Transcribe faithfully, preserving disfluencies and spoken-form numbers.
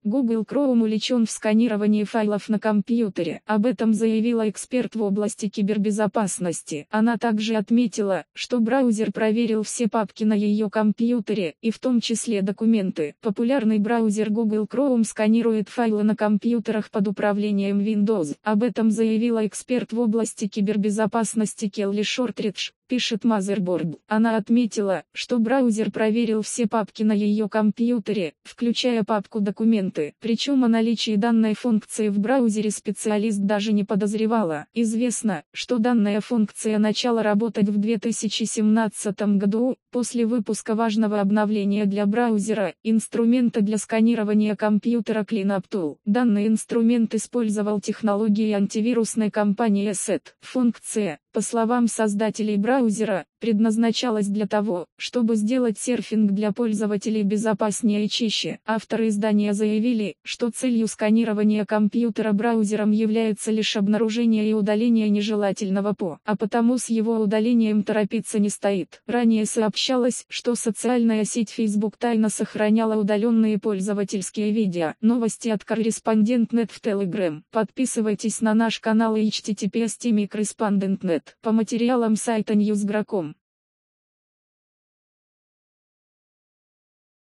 Google Chrome увлечен в сканировании файлов на компьютере. Об этом заявила эксперт в области кибербезопасности. Она также отметила, что браузер проверил все папки на ее компьютере, и в том числе документы. Популярный браузер Google Chrome сканирует файлы на компьютерах под управлением Windows. Об этом заявила эксперт в области кибербезопасности Келли Шортридж, пишет Motherboard. Она отметила, что браузер проверил все папки на ее компьютере, включая папку «Документы». Причем о наличии данной функции в браузере специалист даже не подозревала. Известно, что данная функция начала работать в две тысячи семнадцатом году, после выпуска важного обновления для браузера, инструмента для сканирования компьютера Cleanup Tool. Данный инструмент использовал технологии антивирусной компании Asset. Функция, по словам создателей браузера, предназначалась для того, чтобы сделать серфинг для пользователей безопаснее и чище. Авторы издания заявили, что целью сканирования компьютера браузером является лишь обнаружение и удаление нежелательного ПО, а потому с его удалением торопиться не стоит. Ранее сообщалось, что социальная сеть Facebook тайно сохраняла удаленные пользовательские видео. Новости от Correspondent точка нет в Telegram. Подписывайтесь на наш канал эйч ти ти пи эс точка корреспондент точка нет по материалам сайта ньюс точка гра точка ком.